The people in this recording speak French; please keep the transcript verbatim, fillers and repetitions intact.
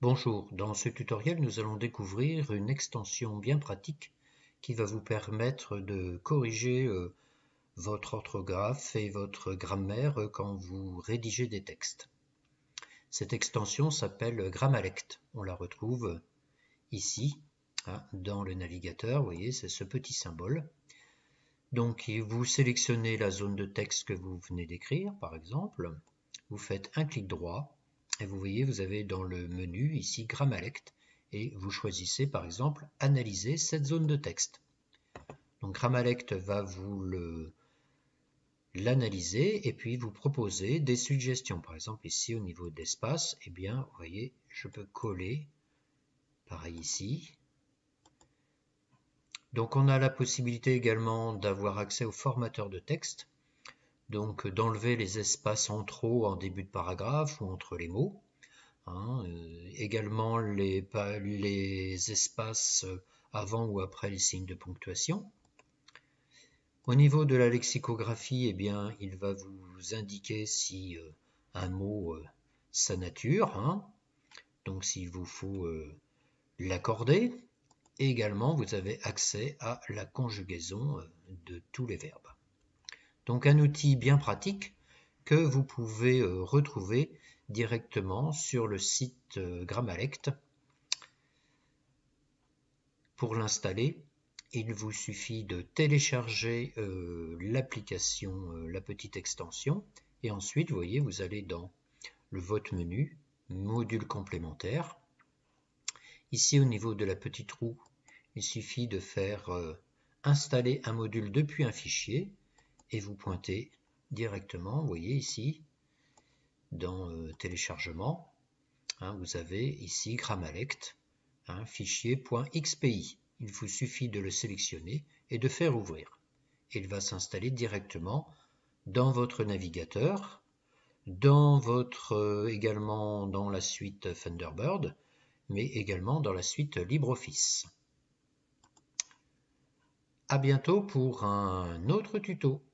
Bonjour, dans ce tutoriel nous allons découvrir une extension bien pratique qui va vous permettre de corriger euh, votre orthographe et votre grammaire euh, quand vous rédigez des textes. Cette extension s'appelle Grammalect. On la retrouve ici, hein, dans le navigateur. Vous voyez, c'est ce petit symbole. Donc vous sélectionnez la zone de texte que vous venez d'écrire, par exemple. Vous faites un clic droit. Et vous voyez, vous avez dans le menu ici Grammalect et vous choisissez par exemple analyser cette zone de texte. Donc Grammalect va vous l'analyser et puis vous proposer des suggestions. Par exemple ici au niveau d'espace, eh bien vous voyez, je peux coller, pareil ici. Donc on a la possibilité également d'avoir accès au formateur de texte, donc d'enlever les espaces en trop en début de paragraphe ou entre les mots. Hein, euh, également les, les espaces avant ou après les signes de ponctuation. Au niveau de la lexicographie, eh bien, il va vous indiquer si euh, un mot, euh, sa nature, hein, donc s'il vous faut euh, l'accorder. Et également, vous avez accès à la conjugaison euh, de tous les verbes. Donc un outil bien pratique que vous pouvez euh, retrouver directement sur le site euh, Grammalect. Pour l'installer, il vous suffit de télécharger euh, l'application, euh, la petite extension, et ensuite, vous voyez, vous allez dans le votre menu, module complémentaire. Ici, au niveau de la petite roue, il suffit de faire euh, installer un module depuis un fichier, et vous pointez directement, vous voyez ici, dans euh, téléchargement, hein, vous avez ici Grammalect, hein, fichier .xpi. Il vous suffit de le sélectionner et de faire ouvrir. Il va s'installer directement dans votre navigateur, dans votre, euh, également dans la suite Thunderbird, mais également dans la suite LibreOffice. À bientôt pour un autre tuto.